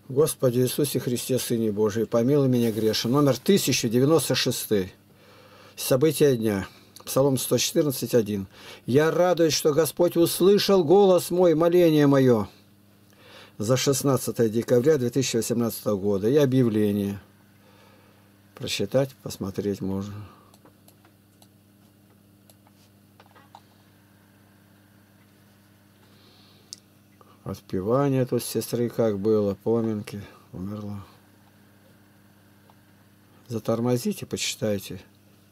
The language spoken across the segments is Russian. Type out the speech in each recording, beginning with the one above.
Господи Иисусе Христе, Сыне Божий, помилуй меня грешен. Номер 1096. События дня. Псалом 114:1. «Я радуюсь, что Господь услышал голос мой, моление мое». За 16 декабря 2018 года. И объявление. Прочитать, посмотреть можно. Отпевание тут сестры как было, поминки, умерла. Затормозите, почитайте.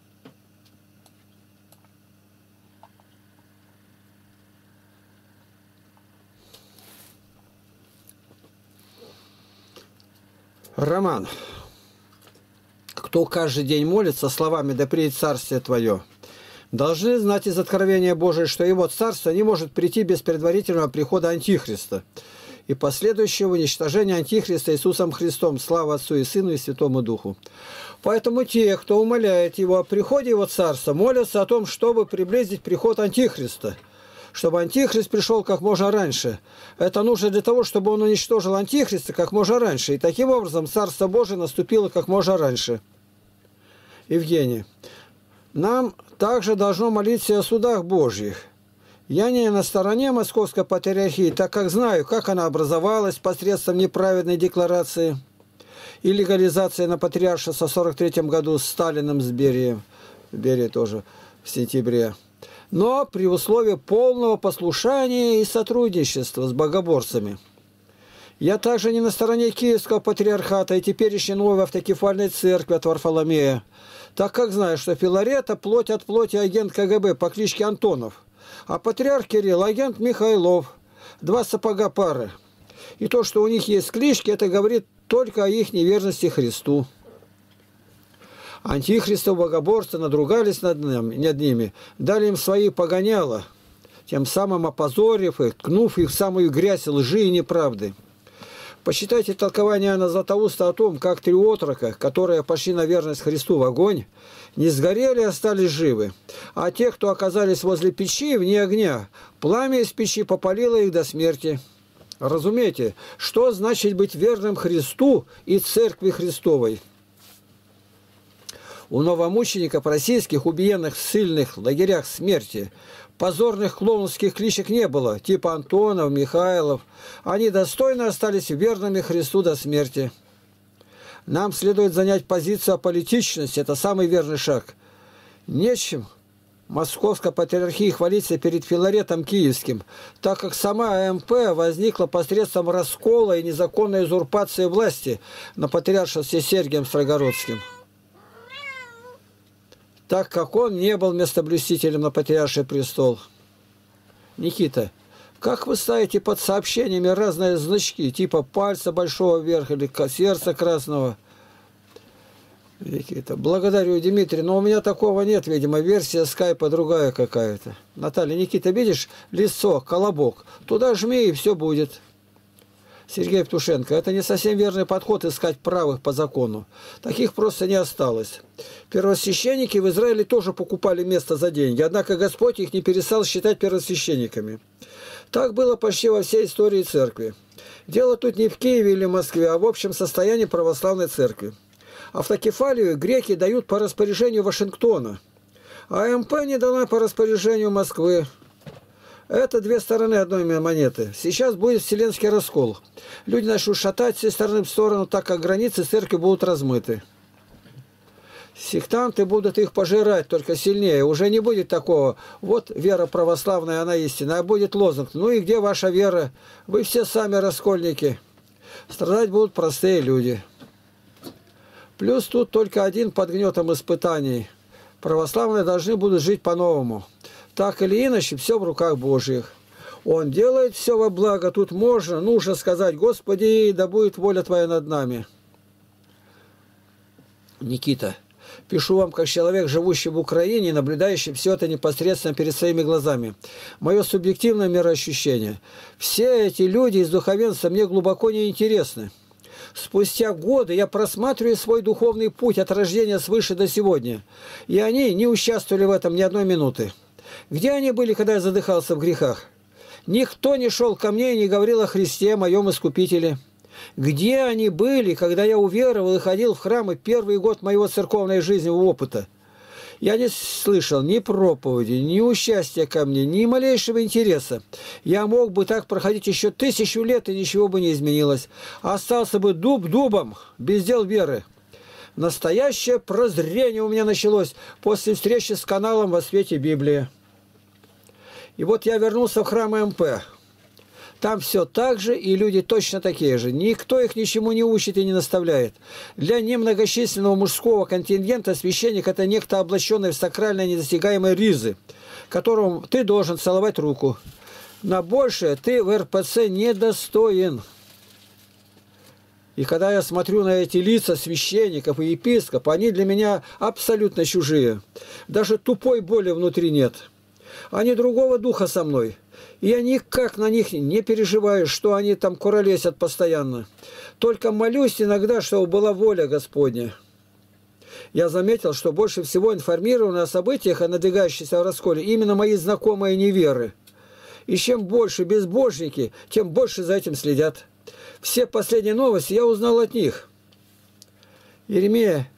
Роман. Кто каждый день молится словами «Да приедет царствие Твое», должны знать из Откровения Божия, что его царство не может прийти без предварительного прихода Антихриста и последующего уничтожения Антихриста Иисусом Христом. Слава Отцу и Сыну и Святому Духу. Поэтому те, кто умоляет его о приходе его царства, молятся о том, чтобы приблизить приход Антихриста, чтобы Антихрист пришел как можно раньше. Это нужно для того, чтобы он уничтожил Антихриста как можно раньше. И таким образом Царство Божие наступило как можно раньше. Евгений. Нам также должно молиться о судах Божьих. Я не на стороне Московской Патриархии, так как знаю, как она образовалась посредством неправедной декларации и легализации на патриаршество в 1943 году с Сталиным, с Берией. Берия тоже в сентябре. Но при условии полного послушания и сотрудничества с богоборцами. Я также не на стороне Киевского патриархата и теперешней новой автокефальной церкви от Варфоломея, так как знаю, что Филарета плоть от плоти агент КГБ по кличке Антонов, а патриарх Кирилл агент Михайлов, два сапога пары. И то, что у них есть клички, это говорит только о их неверности Христу. Антихристов богоборцы надругались над ними, дали им свои погоняла, тем самым опозорив их, ткнув их в самую грязь лжи и неправды. Почитайте толкование Иоанна Златоуста о том, как три отрока, которые пошли на верность Христу в огонь, не сгорели, а остались живы. А те, кто оказались возле печи, вне огня, пламя из печи попалило их до смерти. Разумеете, что значит быть верным Христу и Церкви Христовой? У новомучеников российских, убиенных в ссыльных лагерях смерти, позорных клоунских кличек не было, типа Антонов, Михайлов. Они достойно остались верными Христу до смерти. Нам следует занять позицию аполитичности, это самый верный шаг. Нечем Московской Патриархии хвалиться перед Филаретом Киевским, так как сама АМП возникла посредством раскола и незаконной узурпации власти на патриаршестве Сергием Строгородским, так как он не был местоблюстителем на патриарший престол. Никита, как вы ставите под сообщениями разные значки, типа пальца большого вверх или сердца красного? Никита, благодарю, Дмитрий, но у меня такого нет, видимо, версия скайпа другая какая-то. Наталья, Никита, видишь, лицо, колобок, туда жми и все будет. Сергей Птушенко, это не совсем верный подход искать правых по закону. Таких просто не осталось. Первосвященники в Израиле тоже покупали место за деньги, однако Господь их не перестал считать первосвященниками. Так было почти во всей истории церкви. Дело тут не в Киеве или Москве, а в общем состоянии православной церкви. Автокефалию греки дают по распоряжению Вашингтона, а АМП не дана по распоряжению Москвы. Это две стороны одной монеты. Сейчас будет вселенский раскол. Люди начнут шатать со стороны в сторону, так как границы церкви будут размыты. Сектанты будут их пожирать только сильнее. Уже не будет такого, вот вера православная, она истинная, а будет лозунг. Ну и где ваша вера? Вы все сами раскольники. Страдать будут простые люди. Плюс тут только один под гнетом испытаний. Православные должны будут жить по-новому. Так или иначе, все в руках Божьих. Он делает все во благо. Тут нужно сказать: Господи, да будет воля Твоя над нами. Никита, пишу вам как человек, живущий в Украине, наблюдающий все это непосредственно перед своими глазами. Мое субъективное мироощущение. Все эти люди из духовенства мне глубоко не интересны. Спустя годы я просматриваю свой духовный путь от рождения свыше до сегодня. И они не участвовали в этом ни одной минуты. Где они были, когда я задыхался в грехах? Никто не шел ко мне и не говорил о Христе, моем Искупителе. Где они были, когда я уверовал и ходил в храмы первый год моего церковной жизненного опыта? Я не слышал ни проповеди, ни участия ко мне, ни малейшего интереса. Я мог бы так проходить еще 1000 лет, и ничего бы не изменилось. Остался бы дуб дубом, без дел веры. Настоящее прозрение у меня началось после встречи с каналом «Во свете Библии». И вот я вернулся в храм МП. Там все так же, и люди точно такие же. Никто их ничему не учит и не наставляет. Для немногочисленного мужского контингента священник – это некто, облаченный в сакральные недостигаемые ризы, которому ты должен целовать руку. На большее ты в РПЦ недостоин. И когда я смотрю на эти лица священников и епископов, они для меня абсолютно чужие. Даже тупой боли внутри нет. Они другого духа со мной. И я никак на них не переживаю, что они там куролесят постоянно. Только молюсь иногда, чтобы была воля Господня. Я заметил, что больше всего информированы о событиях, о надвигающейся расколе, именно мои знакомые неверы. И чем больше безбожники, тем больше за этим следят. Все последние новости я узнал от них. Иеремия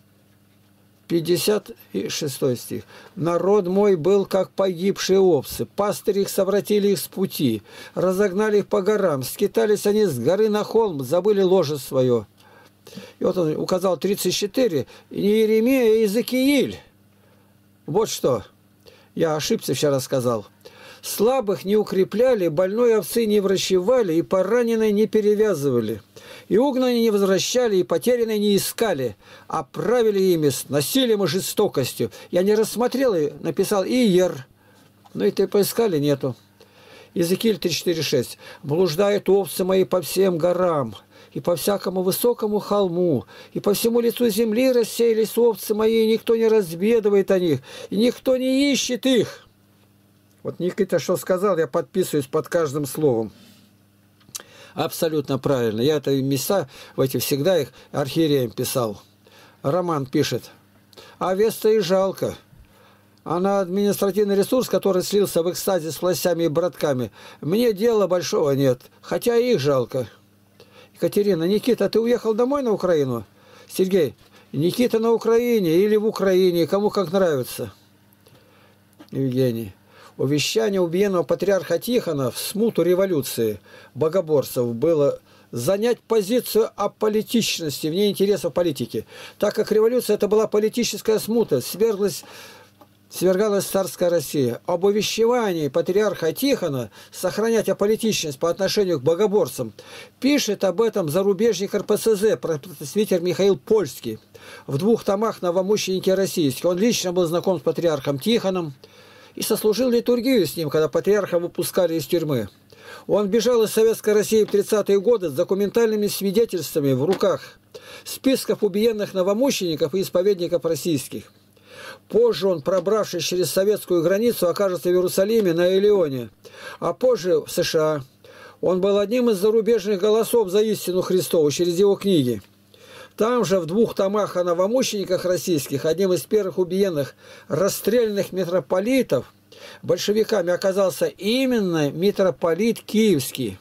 56 стих. «Народ мой был, как погибшие овцы. Пастыри их совратили их с пути, разогнали их по горам. Скитались они с горы на холм, забыли ложе свое». И вот он указал 34. Не Иеремия, а Иезекииль. Вот что. Я ошибся, вчера сказал. «Слабых не укрепляли, больной овцы не врачевали, и пораненные не перевязывали. И угнанные не возвращали, и потерянные не искали, а правили ими с насилием и жестокостью». Я не рассмотрел и написал «Иер». Ну и ты поискали, нету. Иезекииль 34,6. «Блуждают овцы мои по всем горам, и по всякому высокому холму, и по всему лицу земли рассеялись овцы мои, и никто не разведывает о них, и никто не ищет их». Вот Никита что сказал, я подписываюсь под каждым словом. Абсолютно правильно. Я это места, в эти всегда их архиереям писал. Роман пишет. А Веста и жалко. Она административный ресурс, который слился в экстазе с властями и братками. Мне дела большого нет, хотя их жалко. Екатерина, Никита, ты уехал домой на Украину? Сергей, Никита на Украине или в Украине, кому как нравится. Евгений. Увещание убиенного патриарха Тихона в смуту революции богоборцев было занять позицию аполитичности вне интересов политики. Так как революция это была политическая смута, свергалась царская Россия. Об увещевании патриарха Тихона сохранять аполитичность по отношению к богоборцам пишет об этом зарубежник РПЦЗ, пресвитер Михаил Польский, в 2 томах «Новомученики российские». Он лично был знаком с патриархом Тихоном и сослужил литургию с ним, когда патриарха выпускали из тюрьмы. Он бежал из Советской России в 30-е годы с документальными свидетельствами в руках списков убиенных новомучеников и исповедников российских. Позже он, пробравшись через советскую границу, окажется в Иерусалиме на Элеоне, а позже в США. Он был одним из зарубежных голосов за истину Христову через его книги. Там же в 2 томах о новомучениках российских, одним из первых убиенных расстрелянных митрополитов, большевиками оказался именно митрополит Киевский.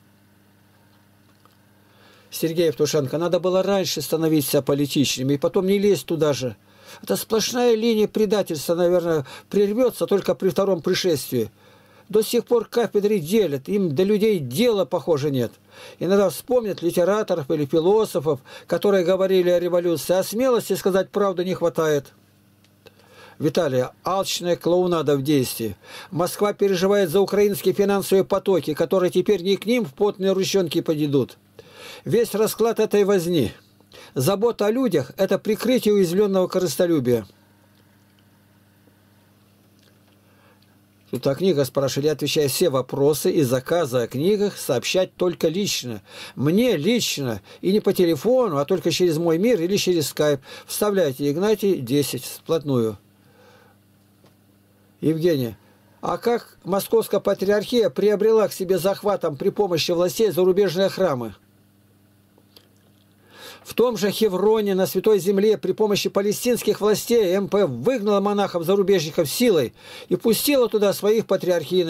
Сергей Евтушенко, надо было раньше становиться политичными и потом не лезть туда же. Это сплошная линия предательства, наверное, прервется только при 2-м пришествии. До сих пор кафедры делят, им до людей дела, похоже, нет. Иногда вспомнят литераторов или философов, которые говорили о революции, а смелости сказать правду не хватает. Виталий, алчная клоунада в действии. Москва переживает за украинские финансовые потоки, которые теперь не к ним в потные ручонки подойдут. Весь расклад этой возни. Забота о людях – это прикрытие уязвленного корыстолюбия. Тут о книгах спрашивали, я отвечаю все вопросы и заказы о книгах сообщать только лично. Мне лично. И не по телефону, а только через мой мир или через скайп. Вставляйте Игнатий 10 вплотную. Евгений. А как Московская патриархия приобрела к себе захватом при помощи властей зарубежные храмы? В том же Хевроне на Святой Земле при помощи палестинских властей МП выгнала монахов-зарубежников силой и пустила туда своих патриархийных.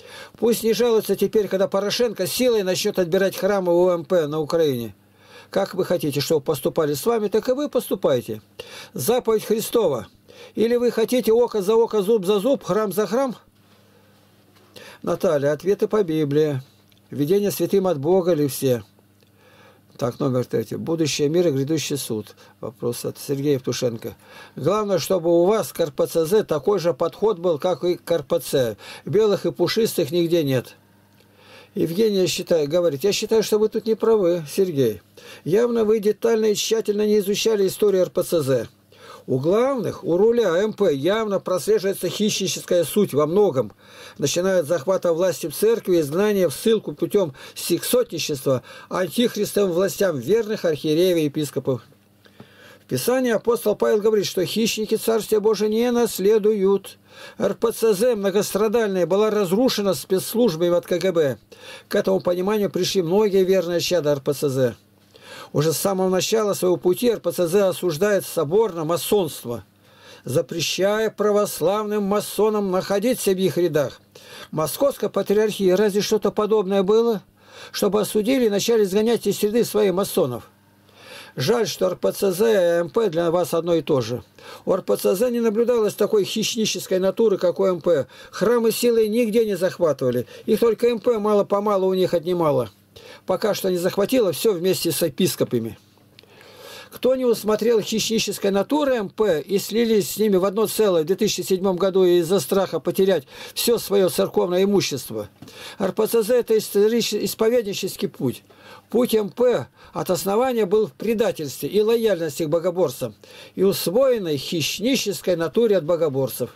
Пусть не жалуются теперь, когда Порошенко силой начнет отбирать храмы у УМП на Украине. Как вы хотите, чтобы поступали с вами, так и вы поступайте. Заповедь Христова. Или вы хотите око за око, зуб за зуб, храм за храм? Наталья, ответы по Библии. Видение святым от Бога ли все? Так, номер 3. Будущее мира, грядущий суд. Вопрос от Сергея Евтушенко. Главное, чтобы у вас к РПЦЗ такой же подход был, как и к РПЦ. Белых и пушистых нигде нет. Евгений говорит, я считаю, что вы тут не правы, Сергей. Явно вы детально и тщательно не изучали историю РПЦЗ. У главных, у руля МП явно прослеживается хищническая суть во многом, начиная от захвата власти в церкви, изгнания в ссылку путем сексотничества антихристовым властям верных архиереев и епископов. В Писании апостол Павел говорит, что хищники Царствия Божия не наследуют. РПЦЗ многострадальная была разрушена спецслужбами от КГБ. К этому пониманию пришли многие верные чада РПЦЗ. Уже с самого начала своего пути РПЦЗ осуждает соборно масонство, запрещая православным масонам находиться в их рядах. Московской патриархии разве что-то подобное было, чтобы осудили и начали сгонять из среды своих масонов? Жаль, что РПЦЗ и МП для вас одно и то же. У РПЦЗ не наблюдалось такой хищнической натуры, как у МП. Храмы силой нигде не захватывали. Их только МП мало-помалу у них отнимало. Пока что не захватило все вместе с епископами. Кто не усмотрел хищнической натуры МП и слились с ними в одно целое в 2007 году из-за страха потерять все свое церковное имущество. РПЦЗ – это исповеднический путь. Путь МП от основания был в предательстве и лояльности к богоборцам и усвоенной хищнической натуре от богоборцев.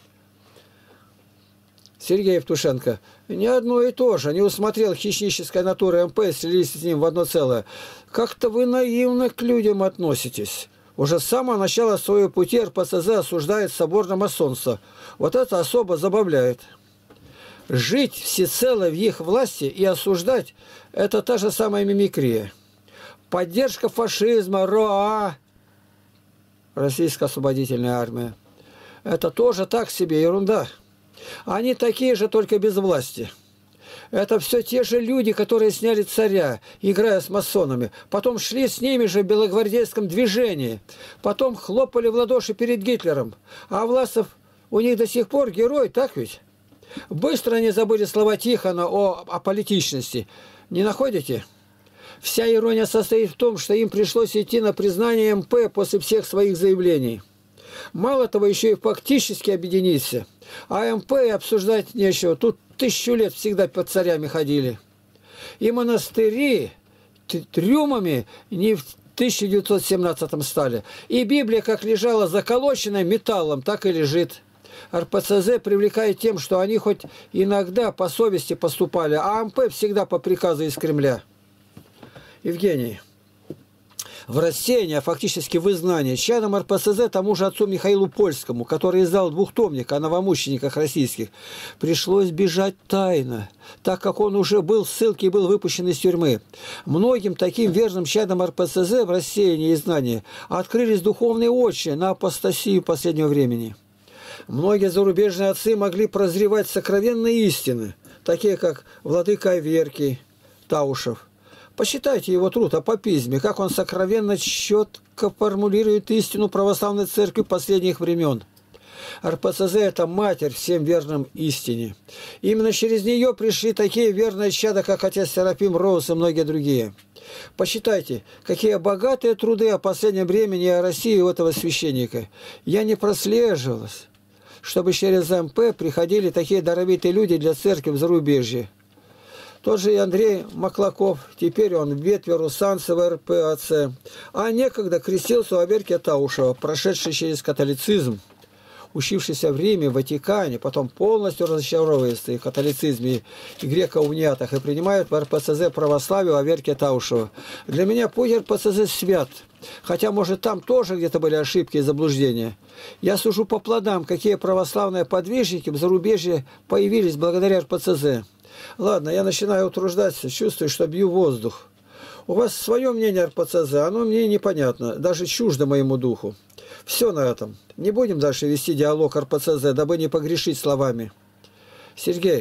Сергей Евтушенко. Не одно и то же. Не усмотрел хищнической натуры МП и слились с ним в одно целое. Как-то вы наивно к людям относитесь. Уже с самого начала своего пути РПЦЗ осуждает соборное масонство. Вот это особо забавляет. Жить всецело в их власти и осуждать – это та же самая мимикрия. Поддержка фашизма, РОА, Российская освободительная армия – это тоже так себе ерунда. Они такие же, только без власти. Это все те же люди, которые сняли царя, играя с масонами. Потом шли с ними же в белогвардейском движении. Потом хлопали в ладоши перед Гитлером. А Власов у них до сих пор герой, так ведь? Быстро они забыли слова Тихона о аполитичности. Не находите? Вся ирония состоит в том, что им пришлось идти на признание МП после всех своих заявлений. Мало того, еще и фактически объединиться. А МП и обсуждать нечего. Тут 1000 лет всегда под царями ходили. И монастыри трюмами не в 1917 стали. И Библия как лежала заколоченной металлом, так и лежит. РПЦЗ привлекает тем, что они хоть иногда по совести поступали, а МП всегда по приказу из Кремля. Евгений. В рассеянии, а фактически в изгнании, чадом РПЦЗ тому же отцу Михаилу Польскому, который издал двухтомник о новомучениках российских, пришлось бежать тайно, так как он уже был в ссылке и был выпущен из тюрьмы. Многим таким верным чадом РПЦЗ в рассеянии и изгнании открылись духовные очи на апостасию последнего времени. Многие зарубежные отцы могли прозревать сокровенные истины, такие как владыка Аверкий, Таушев. Почитайте его труд о папизме, как он сокровенно четко формулирует истину православной церкви последних времен. РПЦЗ – это матерь всем верным истине. Именно через нее пришли такие верные чада, как отец Серафим Роуз и многие другие. Почитайте, какие богатые труды о последнем времени и о России у этого священника. Я не прослеживалась, чтобы через МП приходили такие даровитые люди для церкви в зарубежье. Тот же и Андрей Маклаков, теперь он в ветви Русанцева РПАЦ, а некогда крестился у Аверкия Таушева, прошедший через католицизм, учившийся в Риме, в Ватикане, потом полностью разочаровывается и в католицизме, и греко-униатах, и принимает в РПЦЗ православие у Аверкия Таушева. Для меня путь РПЦЗ свят, хотя, может, там тоже где-то были ошибки и заблуждения. Я сужу по плодам, какие православные подвижники в зарубежье появились благодаря РПЦЗ. Ладно, я начинаю утруждаться, чувствую, что бью воздух. У вас свое мнение РПЦЗ, оно мне непонятно, даже чуждо моему духу. Все на этом. Не будем дальше вести диалог РПЦЗ, дабы не погрешить словами. Сергей,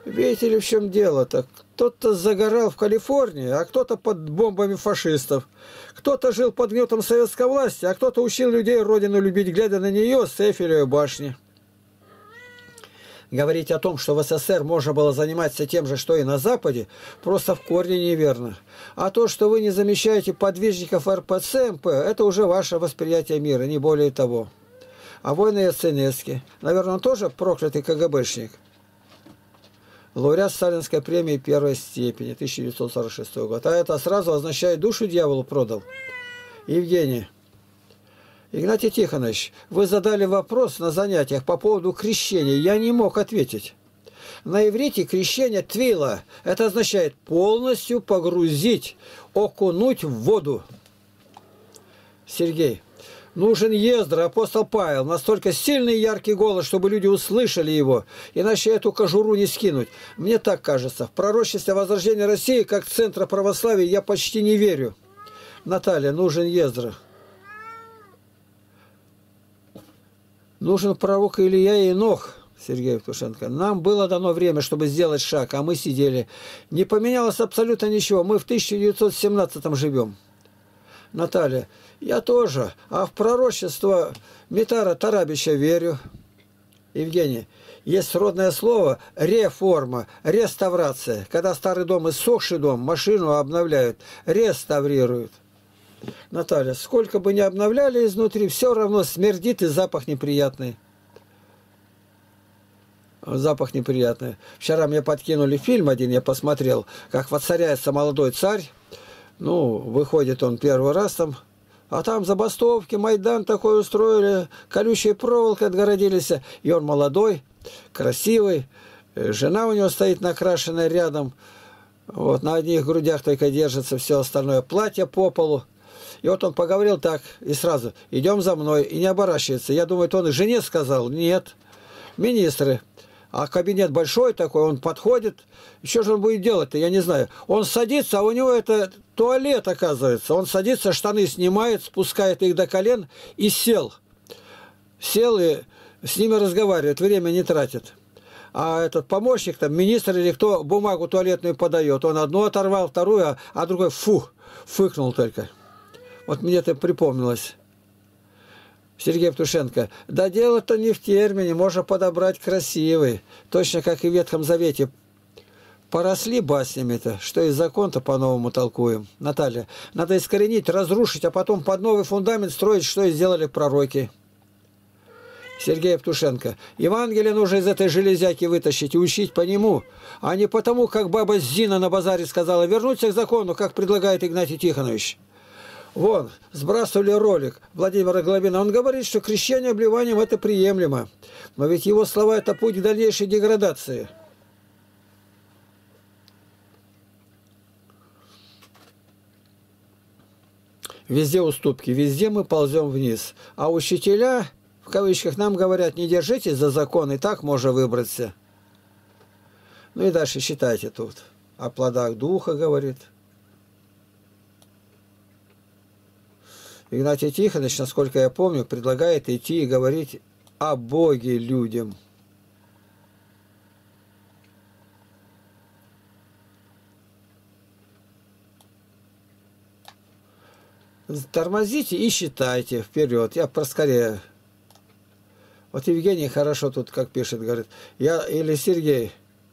Видите ли, в чем дело-то? Кто-то загорал в Калифорнии, а кто-то под бомбами фашистов. Кто-то жил под гнетом советской власти, а кто-то учил людей родину любить, глядя на нее с Эйфелевой башни. Говорить о том, что в СССР можно было заниматься тем же, что и на Западе, просто в корне неверно. А то, что вы не замечаете подвижников РПЦ МП, это уже ваше восприятие мира, не более того. А войны Яценевский, наверное, он тоже проклятый КГБшник. Лауреат Сталинской премии первой степени, 1946 год. А это сразу означает, душу дьяволу продал. Евгений. Игнатий Тихонович, вы задали вопрос на занятиях по поводу крещения. Я не мог ответить. На иврите крещение твила. Это означает полностью погрузить, окунуть в воду. Сергей. Нужен Ездра, апостол Павел, настолько сильный и яркий голос, чтобы люди услышали его, иначе эту кожуру не скинуть. Мне так кажется. В пророчестве возрождения России, как центра православия, я почти не верю. Наталья, нужен Ездра. Нужен пророк Илья и Енох, Сергей Евтушенко. Нам было дано время, чтобы сделать шаг, а мы сидели. Не поменялось абсолютно ничего. Мы в 1917-м живем. Наталья, я тоже. А в пророчество Митара Тарабича верю. Евгений, есть родное слово реформа, реставрация. Когда старый дом, иссохший дом, машину обновляют, реставрируют. Наталья, сколько бы ни обновляли изнутри, все равно смердит и запах неприятный. Запах неприятный. Вчера мне подкинули фильм один, я посмотрел, как воцаряется молодой царь. Ну, выходит он первый раз там, а там забастовки, Майдан такой устроили, колючей проволокой отгородились. И он молодой, красивый, жена у него стоит накрашенная рядом. Вот, на одних грудях только держится, все остальное платье по полу. И вот он поговорил так, и сразу, идем за мной, и не оборачивается. Я думаю, это он и жене сказал, нет, министры. А кабинет большой такой, он подходит, и что же он будет делать-то, я не знаю. Он садится, а у него это туалет, оказывается. Он садится, штаны снимает, спускает их до колен и сел. Сел и с ними разговаривает, время не тратит. А этот помощник, там, министр или кто, бумагу туалетную подает. Он одну оторвал, вторую, а другой фыркнул только. Вот мне это припомнилось. Сергей Евтушенко. Да дело-то не в термине, можно подобрать красивый. Точно как и в Ветхом Завете. Поросли баснями-то, что и закон-то по-новому толкуем. Наталья. Надо искоренить, разрушить, а потом под новый фундамент строить, что и сделали пророки. Сергей Евтушенко. Евангелие нужно из этой железяки вытащить и учить по нему, а не потому, как баба Зина на базаре сказала, вернуться к закону, как предлагает Игнатий Тихонович. Вон, сбрасывали ролик Владимира Главина. Он говорит, что крещение обливанием это приемлемо. Но ведь его слова это путь к дальнейшей деградации. Везде уступки, везде мы ползем вниз. А учителя, в кавычках, нам говорят, не держитесь за закон, и так можно выбраться. Ну и дальше считайте тут. О плодах духа говорит. Игнатий Тихонович, насколько я помню, предлагает идти и говорить о Боге людям. Тормозите и считайте вперед. Я проскорее. Вот Евгений хорошо тут, как пишет, говорит. Я или Сергей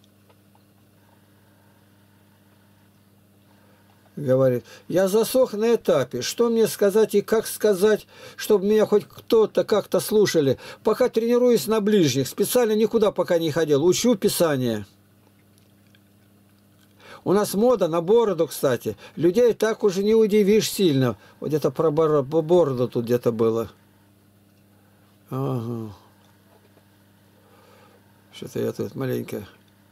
говорит, я засох на этапе. Что мне сказать и как сказать, чтобы меня хоть кто-то как-то слушали? Пока тренируюсь на ближних. Специально никуда пока не ходил. Учу Писание. У нас мода на бороду, кстати. Людей так уже не удивишь сильно. Вот где-то про бороду тут где-то было. Ага. Что-то я тут маленько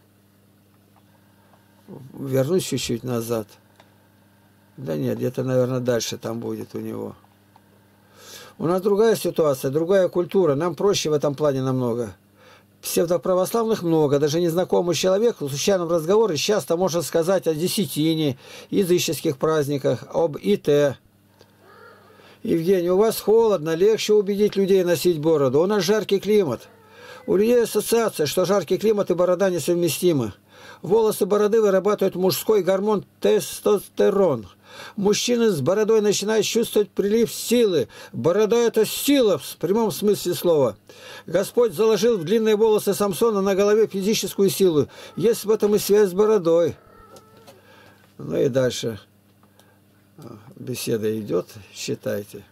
вернусь чуть-чуть назад. Да нет, где-то, наверное, дальше там будет у него. У нас другая ситуация, другая культура. Нам проще в этом плане намного. Псевдоправославных много. Даже незнакомый человек в случайном разговоре часто может сказать о десятине, языческих праздниках, об ИТ. Евгений, у вас холодно, легче убедить людей носить бороду. У нас жаркий климат. У людей ассоциация, что жаркий климат и борода несовместимы. Волосы бороды вырабатывают мужской гормон тестостерон. Мужчины с бородой начинают чувствовать прилив силы. Борода – это сила в прямом смысле слова. Господь заложил в длинные волосы Самсона на голове физическую силу. Есть в этом и связь с бородой. Ну и дальше беседа идет, считайте.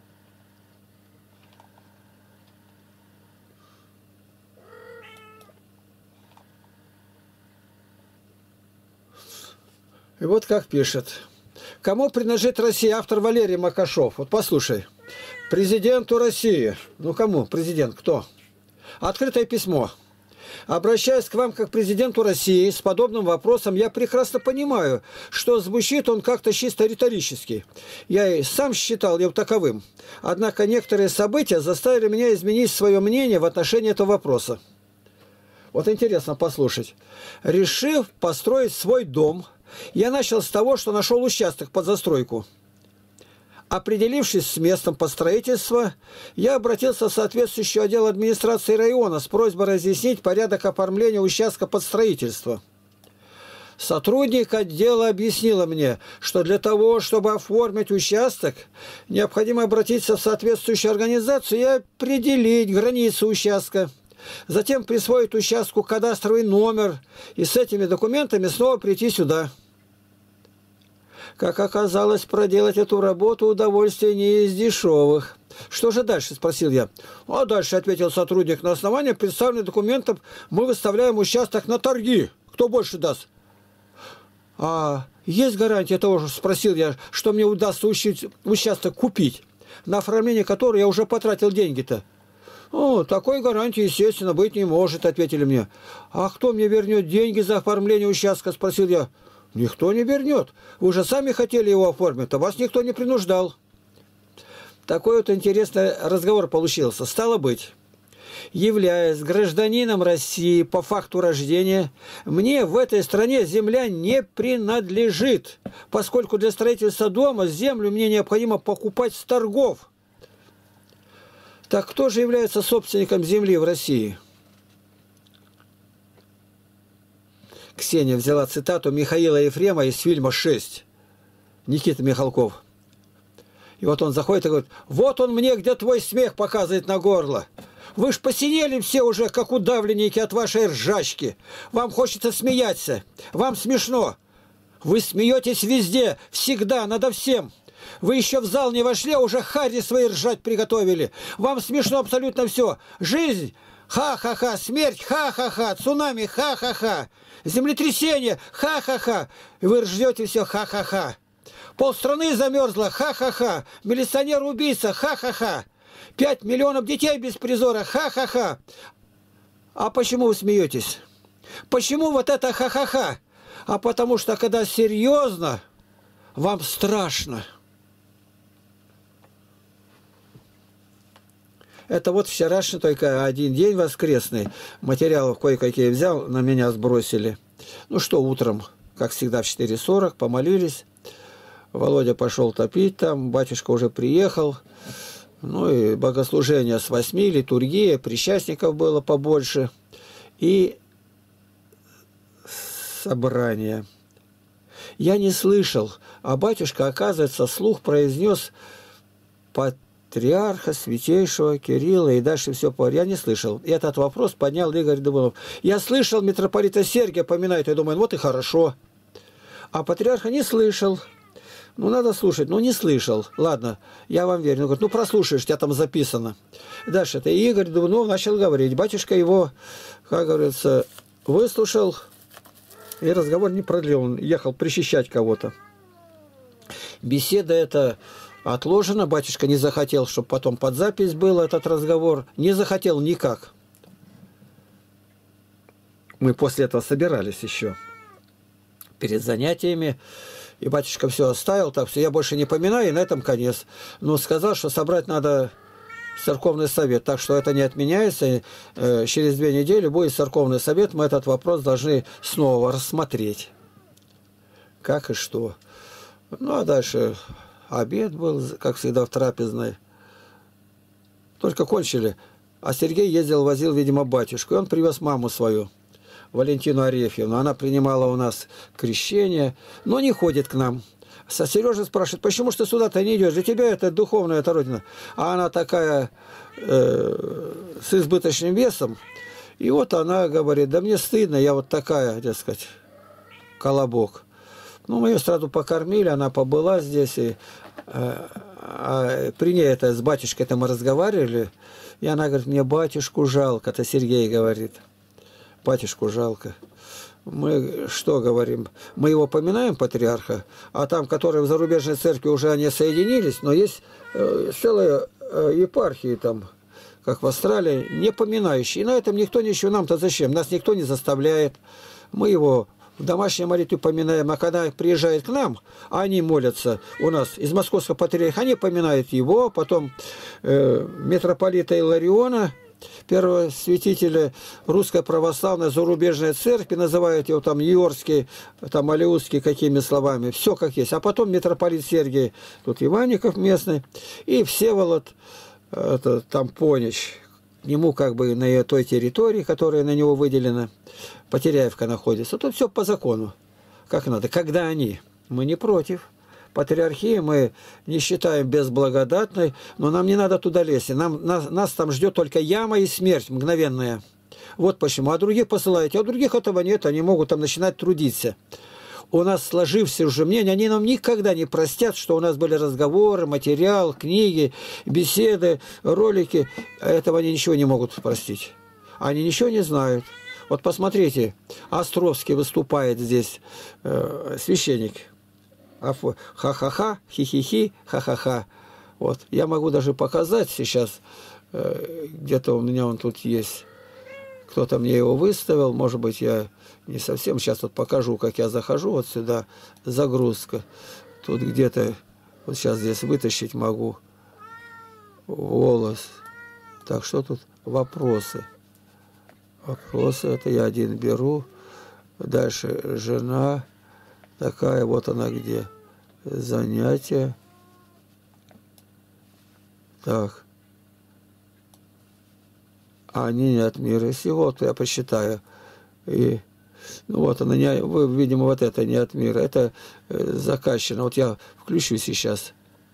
И вот как пишет. Кому принадлежит Россия? Автор Валерий Макашов. Вот послушай. Президенту России. Ну кому? Президент кто? Открытое письмо. Обращаясь к вам как президенту России с подобным вопросом, я прекрасно понимаю, что звучит он как-то чисто риторически. Я и сам считал его таковым. Однако некоторые события заставили меня изменить свое мнение в отношении этого вопроса. Вот интересно послушать. Решив построить свой дом, я начал с того, что нашел участок под застройку. Определившись с местом под строительство, я обратился в соответствующий отдел администрации района с просьбой разъяснить порядок оформления участка под строительство. Сотрудник отдела объяснила мне, что для того, чтобы оформить участок, необходимо обратиться в соответствующую организацию и определить границы участка. Затем присвоить участку кадастровый номер и с этими документами снова прийти сюда. Как оказалось, проделать эту работу удовольствие не из дешевых. «Что же дальше?» – спросил я. «А дальше», – ответил сотрудник, – «на основании представленных документов мы выставляем участок на торги. Кто больше даст?» «А есть гарантия того, – спросил я, – что мне удастся участок купить, на оформление которого я уже потратил деньги-то?» «О, такой гарантии, естественно, быть не может», – ответили мне. «А кто мне вернет деньги за оформление участка?» – спросил я. «Никто не вернет. Вы же сами хотели его оформить, а вас никто не принуждал». Такой вот интересный разговор получился. Стало быть, являясь гражданином России по факту рождения, мне в этой стране земля не принадлежит, поскольку для строительства дома землю мне необходимо покупать с торгов. Так кто же является собственником земли в России? Ксения взяла цитату Михаила Ефрема из фильма «6». Никита Михалков. И вот он заходит и говорит: «Вот он мне, где твой смех показывает на горло. Вы ж посинели все уже, как удавленники от вашей ржачки. Вам хочется смеяться. Вам смешно. Вы смеетесь везде, всегда, надо всем. Вы еще в зал не вошли, а уже хари свои ржать приготовили. Вам смешно абсолютно все. Жизнь – ха-ха-ха, смерть – ха-ха-ха, цунами – ха-ха-ха, землетрясение – ха-ха-ха. И вы ржете все ха-ха-ха. Полстраны замерзло – ха-ха-ха. Милиционер-убийца – ха-ха-ха. 5 миллионов детей без призора – ха-ха-ха. А почему вы смеетесь? Почему вот это ха-ха-ха? А потому что, когда серьезно, вам страшно. Это вот вчерашний только один день воскресный. Материалов кое-какие взял, на меня сбросили. Ну что, утром, как всегда, в 4:40 помолились. Володя пошел топить там, батюшка уже приехал. Ну и богослужение с 8, литургия, причастников было побольше. И собрание. Я не слышал, а батюшка, оказывается, вслух произнес патриарха святейшего Кирилла, и дальше все по... Я не слышал. И этот вопрос поднял Игорь Дубунов. Я слышал, митрополита Сергия поминают, я думаю, вот и хорошо. А патриарха не слышал. Ну, надо слушать. Ну, не слышал. Ладно, я вам верю. Он говорит, ну, прослушаешь, у тебя там записано. Дальше это Игорь Дубунов начал говорить. Батюшка его, как говорится, выслушал, и разговор не продлил. Он ехал причащать кого-то. Беседа эта отложена. Батюшка не захотел, чтобы потом под запись был этот разговор. Не захотел никак. Мы после этого собирались еще перед занятиями. И батюшка все оставил, так все, я больше не поминаю, и на этом конец. Но сказал, что собрать надо церковный совет, так что это не отменяется. Через 2 недели будет церковный совет, мы этот вопрос должны снова рассмотреть. Как и что. Ну, а дальше обед был, как всегда, в трапезной. Только кончили. А Сергей ездил, возил, видимо, батюшку, и он привез маму свою. Валентину Арефьевну. Она принимала у нас крещение, но не ходит к нам. Сережа спрашивает, почему ж ты сюда-то не идешь? Для тебя это духовная эта родина. А она такая с избыточным весом. И вот она говорит, да мне стыдно, я вот такая, так сказать, колобок. Ну, мы ее сразу покормили, она побыла здесь. И, при ней это с батюшкой мы разговаривали. И она говорит, мне батюшку жалко. Это Сергей говорит. Батюшку жалко. Мы что говорим? Мы его поминаем, патриарха, а там, которые в зарубежной церкви уже они соединились, но есть целая епархия там, как в Австралии, не поминающие. И на этом никто ничего, нам-то зачем? Нас никто не заставляет. Мы его в домашней молитве поминаем, а когда приезжает к нам, они молятся у нас из московского патриарха, они поминают его, потом митрополита Илариона, первого святителя Русской Православной Зарубежной Церкви, называют его там Нью-Йоркский, там Алиутский, какими словами, все как есть. А потом митрополит Сергий, тут Иванников местный, и Всеволод, это, там Понич, к нему как бы на той территории, которая на него выделена, Потеряевка находится. Тут все по закону, как надо. Когда они, мы не против. Патриархии мы не считаем безблагодатной, но нам не надо туда лезть. Нас там ждет только яма и смерть мгновенная. Вот почему. А других посылаете. А у других этого нет. Они могут там начинать трудиться. У нас сложившееся уже мнение, они нам никогда не простят, что у нас были разговоры, материал, книги, беседы, ролики. Этого они ничего не могут простить. Они ничего не знают. Вот посмотрите, Островский выступает здесь, священник. Ха-ха-ха, хи-хи-хи, ха-ха-ха. Вот. Я могу даже показать сейчас, где-то у меня он тут есть. Кто-то мне его выставил, может быть, я не совсем. Сейчас вот покажу, как я захожу вот сюда, загрузка. Тут где-то, вот сейчас здесь вытащить могу волос. Так, что тут? Вопросы. Вопросы, это я один беру. Дальше жена. Такая, вот она где. Занятия. Так. Они не от мира сего, вот я посчитаю. И, ну вот она, не, вы, видимо, вот это не от мира. Это заказчина. Вот я включу сейчас.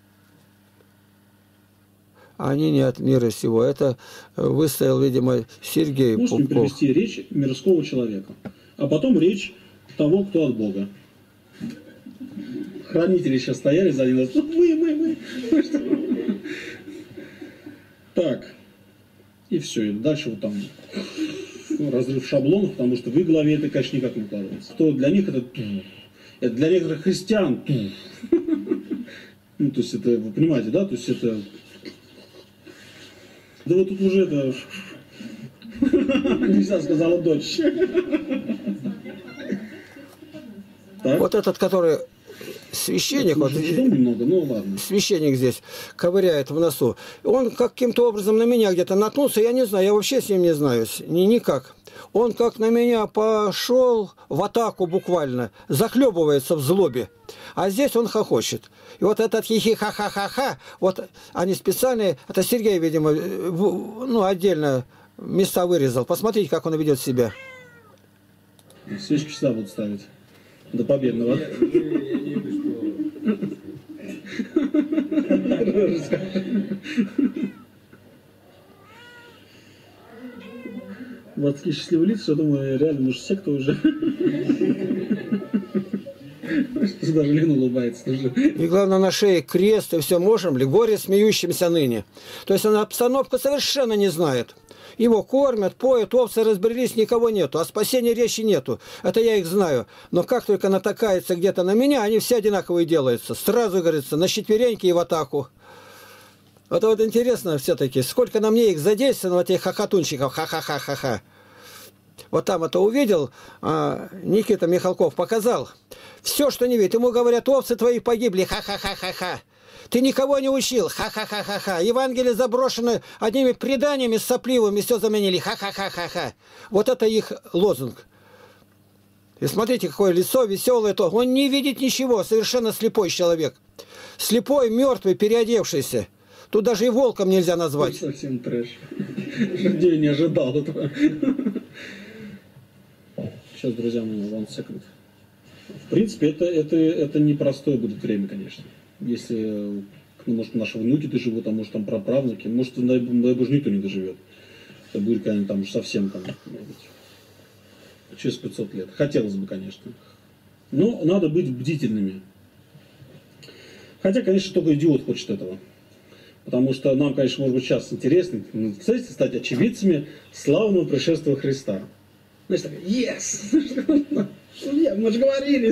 Они не от мира сего. Это выставил, видимо, Сергей Пупков. Можем привести речь мирского человека, а потом речь того, кто от Бога. Хранители сейчас стояли сзади нас. Мы. Так. И все. И дальше вот там разрыв шаблонов, потому что в их голове это, конечно, никак не укладывается. То для них это для некоторых христиан. Ну, то есть это, вы понимаете, да? То есть это... Да вот тут уже это... Нельзя, сказала дочь. Вот этот, который священник, вот, немного, ну, ладно. священник здесь ковыряет в носу. Он каким-то образом на меня где-то наткнулся, я не знаю, я вообще с ним не знаю, никак. Он как на меня пошел в атаку буквально, захлебывается в злобе. А здесь он хохочет. И вот этот хихи-ха-ха-ха-ха, вот они специально, это Сергей, видимо, ну, отдельно места вырезал. Посмотрите, как он ведет себя. Свечки сюда будут ставить. До победного. Вот такие счастливые лица, я думаю, реально, может, секта уже. Даже Лена улыбается. И главное, на шее крест, и все можем ли, горе смеющимся ныне. То есть она обстановку совершенно не знает. Его кормят, поют, овцы разбрелись, никого нету. О спасении речи нету. Это я их знаю. Но как только натакается где-то на меня, они все одинаковые делаются. Сразу, говорится, на четвереньки и в атаку. Это вот интересно все-таки, сколько на мне их задействовано, вот этих хохотунчиков, ха-ха-ха-ха-ха. Вот там это увидел, Никита Михалков показал. Все, что не видит. Ему говорят, овцы твои погибли, ха-ха-ха-ха-ха. Ты никого не учил, ха-ха-ха-ха-ха. Евангелие заброшено одними преданиями сопливыми, все заменили, ха-ха-ха-ха-ха. Вот это их лозунг. И смотрите, какое лицо веселое то. Он не видит ничего, совершенно слепой человек. Слепой, мертвый, переодевшийся. Тут даже и волком нельзя назвать. Совсем трэш. Я не ожидал этого. Сейчас, друзья мои, one second. В принципе, это непростое будет время, конечно. Если, может, наши внуки доживут, а может, там праправнуки, может, дай боже, никто не доживет. Это будет, конечно, там уж совсем, там, может быть, через 500 лет. Хотелось бы, конечно. Но надо быть бдительными. Хотя, конечно, только идиот хочет этого. Потому что нам, конечно, может быть, сейчас интересно, кстати, стать очевидцами славного пришествия Христа. Значит, так, yes! Мы же говорили.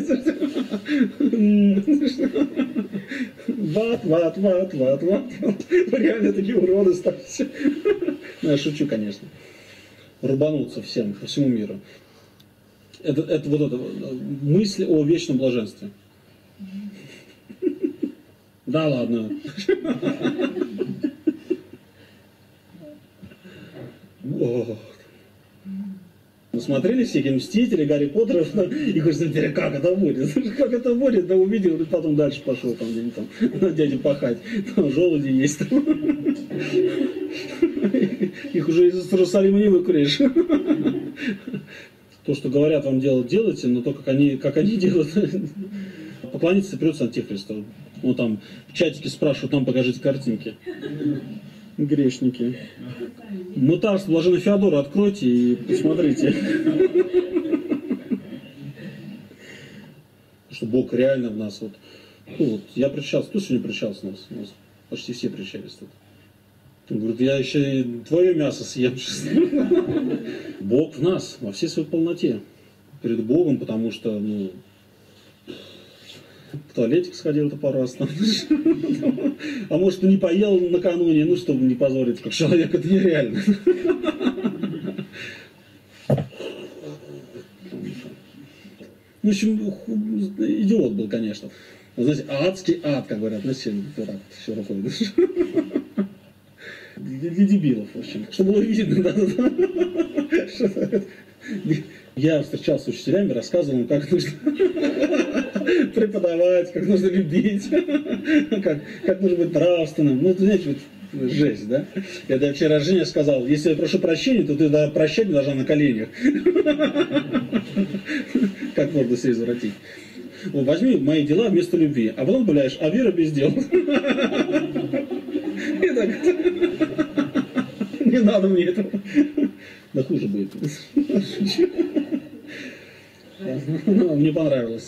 Ват. Вы реально такие уроды ставите. Ну, я шучу, конечно. Рубануться всем, по всему миру. Это вот эта мысль о вечном блаженстве. Да ладно. Мы смотрели всякие Мстители, Гарри Поттеров, и говорили, как это будет? Как это будет? Да увидел, и потом дальше пошел, там где-нибудь там, на дядю пахать. Там желуди есть. Их уже из Иерусалима не выкуришь. То, что говорят вам делать, делайте, но то, как они делают, поклониться придется антихристу. Вот там в чатике спрашивают, нам покажите картинки. Грешники. Мытарство Блаженного Феодора откройте и посмотрите. Что Бог реально в нас. Вот. Ну, вот, я причащался, кто сегодня причащался у нас? У нас почти все причащались тут. Он говорит, я еще и твое мясо съем. Бог в нас, во всей своей полноте. Перед Богом, потому что, ну, в туалетик сходил-то пару раз там. А может, и не поел накануне, ну, чтобы не позориться как человек, это нереально. В общем, идиот был, конечно. Вы знаете, адский ад, как говорят, на сильно, вот так вот, все рукой. Для дебилов, в общем. Чтобы было видно, да. Я встречался с учителями, рассказывал им, как нужно преподавать, как нужно любить, как нужно быть нравственным. Ну, это, знаете, вот жесть, да? Я до вчера Жене сказал, если я прошу прощения, то ты прощать должна на коленях. Как можно себя извратить? Возьми мои дела вместо любви, а потом добавляешь, а вера без дел. И так, не надо мне этого. Да хуже будет. Мне понравилось.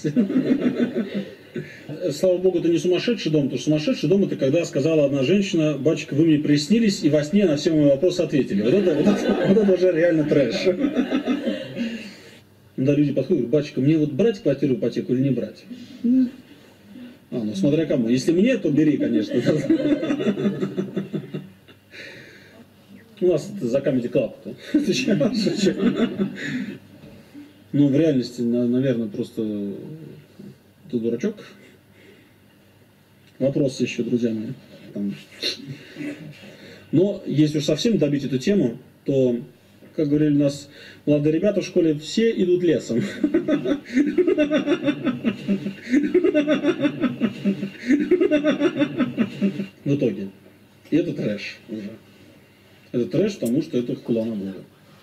Слава Богу, это не сумасшедший дом, потому что сумасшедший дом — это когда сказала одна женщина, батюшка, вы мне приснились, и во сне на все мои вопросы ответили. Вот это уже реально трэш. Да, люди подходят, батюшка, мне вот брать квартиру в ипотеку или не брать? Ну смотря кому. Если мне, то бери, конечно. У нас это за Comedy Club-то. Ну, в реальности, наверное, просто ты дурачок. Вопросы еще, друзья мои. Там. Но если уж совсем добить эту тему, то, как говорили у нас молодые ребята в школе, все идут лесом. В итоге. И это трэш уже. Это трэш, потому что это хула на Бога.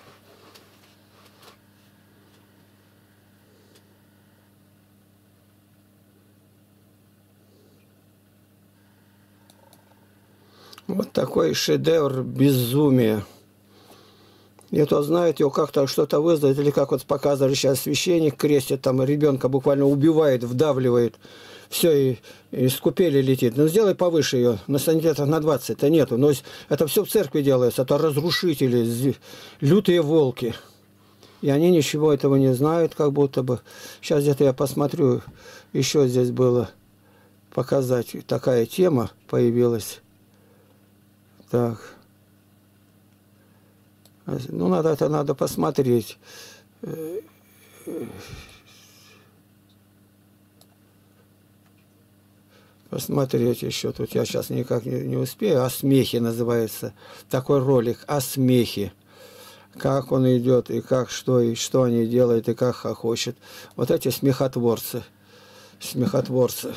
Вот такой шедевр безумия. И то, знаете, его как-то что-то вызвать, или как вот показывали сейчас, священник крестит, там ребенка буквально убивает, вдавливает, все, и с купели летит. Ну, сделай повыше ее, на сантиметров на 20-то нету. Но это все в церкви делается, это разрушители, лютые волки. И они ничего этого не знают, как будто бы. Сейчас где-то я посмотрю, еще здесь было показать, такая тема появилась. Так. Ну, надо посмотреть. Посмотреть еще. Тут я сейчас никак не успею. О смехе называется. Такой ролик о смехе. Как он идет, и как, и что они делают, и как хохочет. Вот эти смехотворцы. Смехотворцы.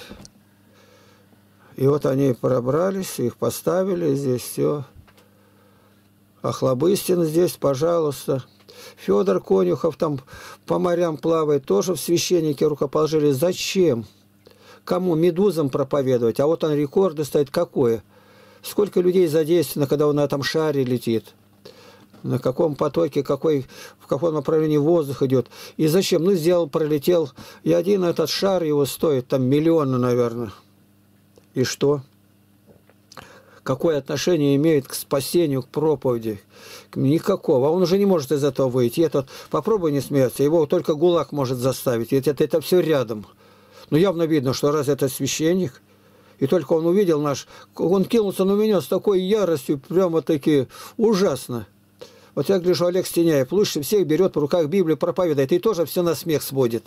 И вот они пробрались, их поставили здесь, все. Охлобыстин здесь, пожалуйста. Федор Конюхов там по морям плавает, тоже в священники рукоположили. Зачем? Кому? Медузам проповедовать. А вот он рекорды ставит. Какое? Сколько людей задействовано, когда он на этом шаре летит? На каком потоке, в каком направлении воздух идет. И зачем? Ну, сделал, пролетел. И один этот шар его стоит там миллионы, наверное. И что? Какое отношение имеет к спасению, к проповеди? Никакого. А он уже не может из этого выйти. Этот попробуй не смеяться. Его только ГУЛАГ может заставить. Ведь это все рядом. Но явно видно, что раз это священник, и только он увидел он кинулся на меня с такой яростью, прямо-таки ужасно. Вот я гляжу, Олег Стеняев лучше всех берет в руках Библию, проповедует, и тоже все на смех сводит.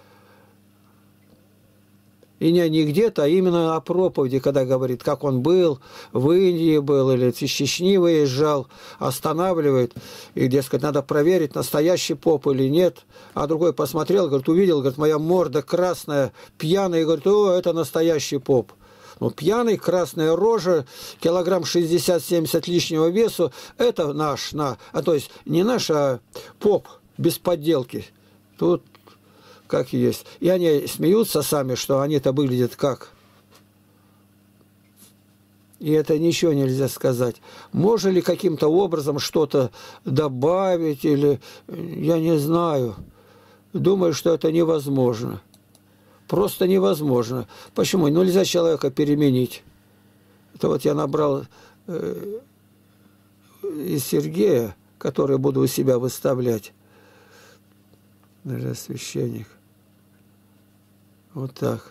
И не где-то, а именно о проповеди, когда говорит, как он был, в Индии был, или из Чечни выезжал, останавливает, и, дескать, надо проверить, настоящий поп или нет. А другой посмотрел, говорит, увидел, говорит, моя морда красная, пьяная, и говорит, о, это настоящий поп. Ну, пьяный, красная рожа, килограмм 60-70 лишнего весу, это то есть не наш, а поп, без подделки. Тут как есть. И они смеются сами, что они-то выглядят как. И это ничего нельзя сказать. Можно ли каким-то образом что-то добавить или... Я не знаю. Думаю, что это невозможно. Просто невозможно. Почему? Ну, нельзя человека переменить. Это вот я набрал из Сергея, который буду у себя выставлять. Даже священник. Вот так.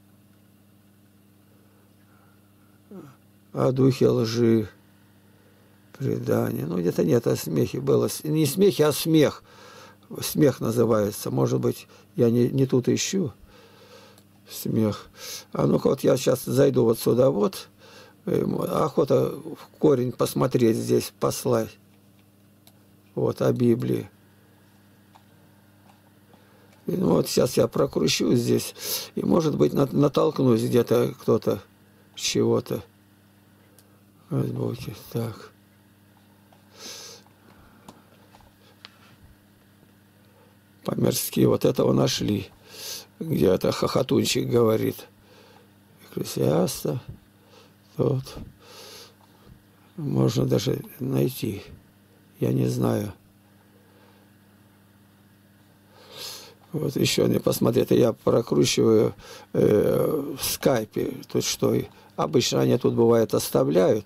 О духе лжи, предания. Ну, где-то нет, о смехе было. Не смехе, а смех. Смех называется. Может быть, я не тут ищу. Смех. А ну-ка, вот я сейчас зайду вот сюда, вот. Охота в корень посмотреть здесь, послать. Вот, о Библии. И, ну, вот сейчас я прокручу здесь. И, может быть, натолкнусь где-то кто-то чего-то. Азбуки. Так. По-мирски. Вот этого нашли. Где это хохотунчик говорит. Экклесиаста. Тут. Можно даже найти. Я не знаю. Вот еще не посмотреть. Я прокручиваю в скайпе. Тут что? Обычно они тут бывает оставляют.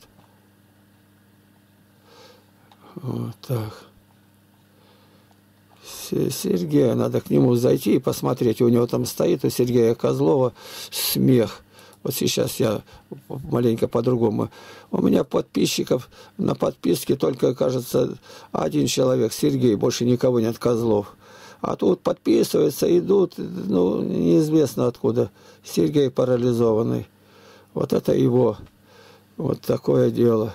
Вот так. Сергея, надо к нему зайти и посмотреть. У него там стоит, у Сергея Козлова, смех. Вот сейчас я маленько по-другому. У меня подписчиков на подписке только, кажется, один человек, Сергей, больше никого нет, Козлов. А тут подписываются, идут, ну, неизвестно откуда. Сергей парализованный. Вот это его. Вот такое дело.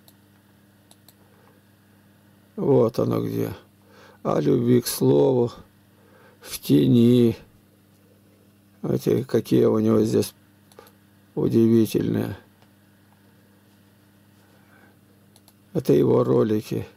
Вот оно где. О любви к слову, в тени. Эти какие у него здесь удивительные. Это его ролики.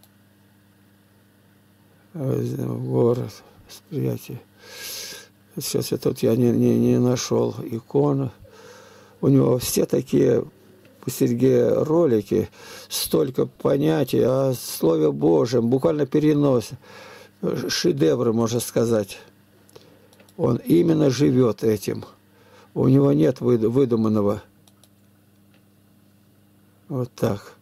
Город, восприятие. Сейчас я не нашел икону. У него все такие, у Сергея, ролики, столько понятий о Слове Божьем, буквально перенос, шедевры, можно сказать. Он именно живет этим. У него нет выдуманного. Вот так.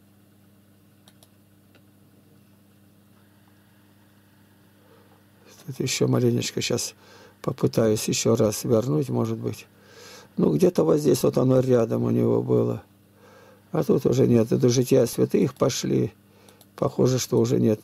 Тут еще маленечко сейчас попытаюсь еще раз вернуть, может быть. Ну, где-то вот здесь вот оно рядом у него было. А тут уже нет. Это жития святых пошли. Похоже, что уже нет.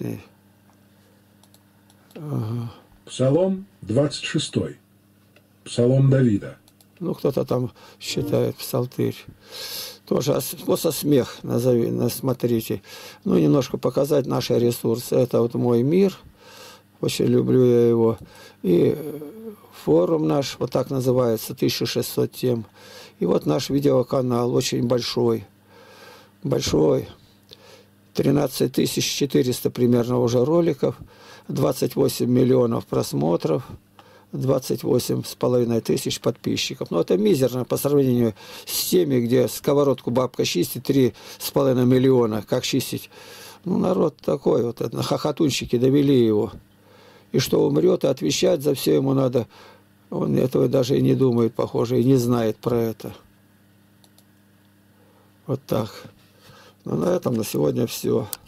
Ага. Псалом 26. Псалом Давида. Ну, кто-то там считает псалтырь. Тоже просто смех, смотрите. Ну, немножко показать наши ресурсы. Это вот мой мир. Очень люблю я его. И форум наш, вот так называется, 1600 тем. И вот наш видеоканал, очень большой. Большой. 13 400 примерно уже роликов, 28 миллионов просмотров, 28,5 тысяч подписчиков. Но это мизерно по сравнению с теми, где сковородку бабка чистит 3,5 миллиона. Как чистить? Ну, народ такой вот, на хохотунщики довели его. И что умрет, и отвечать за все ему надо. Он этого даже и не думает, похоже, и не знает про это. Вот так. Ну, на этом на сегодня все.